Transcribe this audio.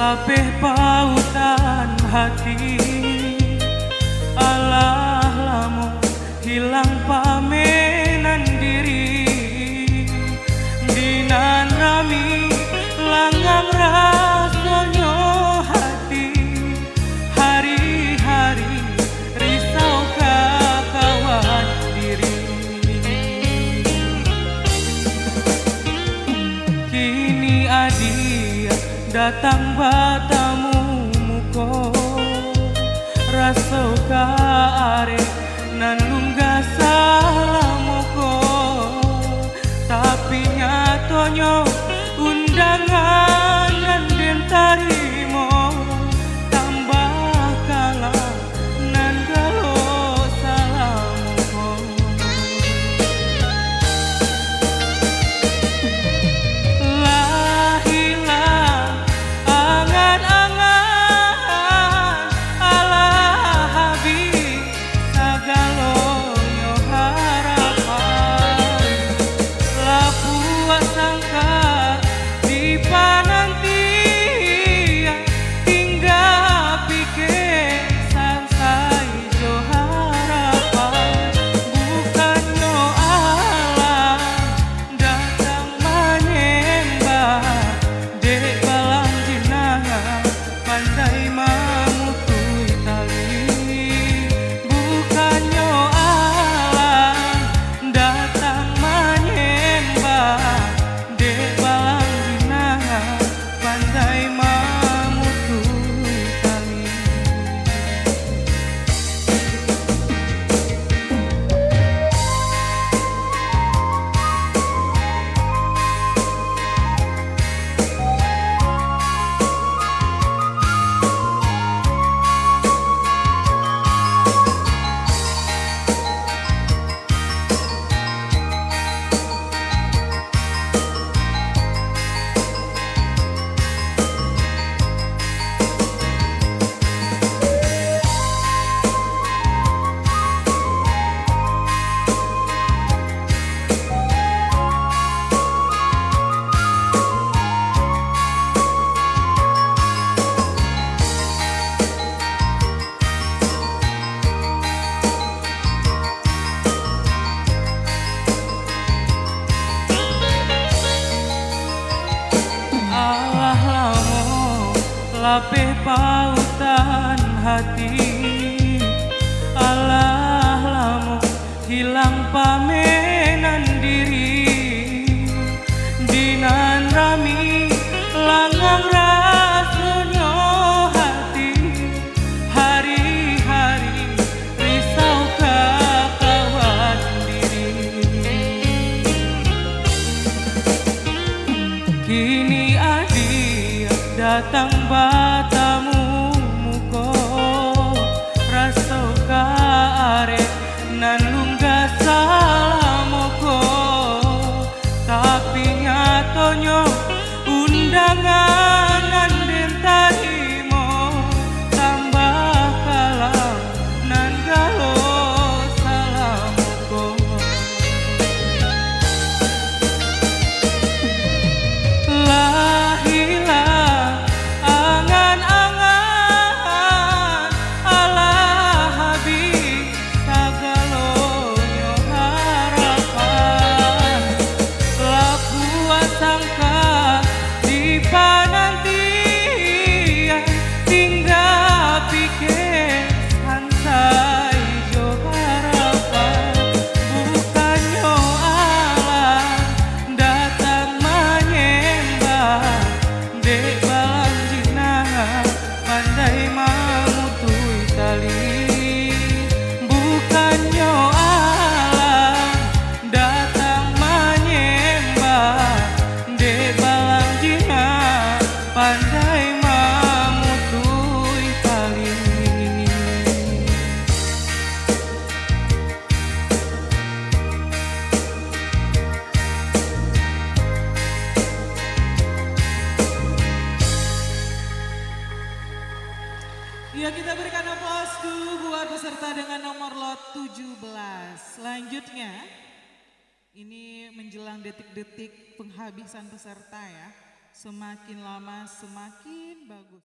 lapeh pautan hati. Alah lamun hilang pamenan diri, dinan rami langgang rasonyo hati. Hari-hari risau kawan diri. Kini adia datang batamu muko, raso ka are nan lunggah salah moko. Tapi nyatonyo undangan nan den tarimo, tambah kalah nan galo salah moko. Lah hilang angan-angan alah habis sagalo nyo harapan. Lah puas sangka di panantia, tinggal pikir sansai jo harapan. Bukannya alam datang menyembah, dek balang jenangan pandai mamutui tali. Bukannya alam datang menyembah, dek balang jenangan pandai mamutui tali. Alah lamo lapeh pautan hati. Alah lamo hilang pamenan diri, dinan rami langgang rasonyo hati. Hari-hari risau kawan diri. Kini adia datang batamu muko, raso ka are nan lunggah salah moko. Tapi nyatonyo undangan nan den tarimo, tambah kalah nan galo salah moko. Lah hilang angan-angan alah habis sagalo nyo harapan. Lah puas sangka di panantia, tinggal pikir sansai jo harapan. Bukannya alam datang menyembah, dek balang jenangan pandai mamutui tali. Bukannya alam datang menyembah, dek balang jenangan pandai mamutui tali. Ya, kita berikan aplaus dulu buat peserta dengan nomor lot 17. Selanjutnya, ini menjelang detik-detik penghabisan peserta ya. Semakin lama semakin bagus.